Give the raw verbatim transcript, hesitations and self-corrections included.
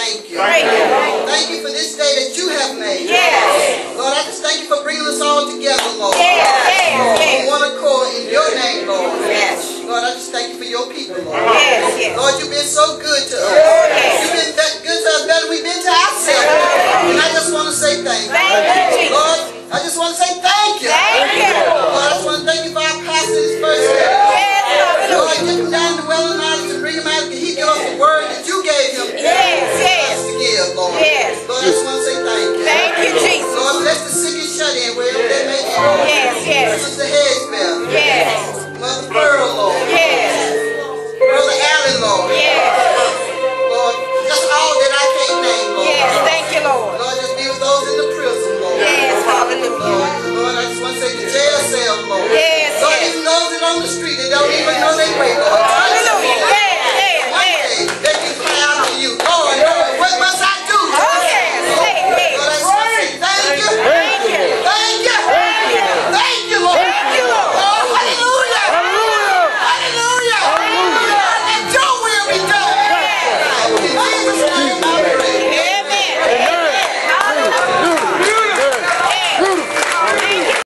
thank you. Thank you. Thank you for this day that you have made. Yes. Lord, I just thank you for bringing us all together, Lord. Yes. Yes. On one accord in your name, Lord. Yes. Lord, I just thank you for your people, Lord. Yes. Yes. Lord, you've been so good to us.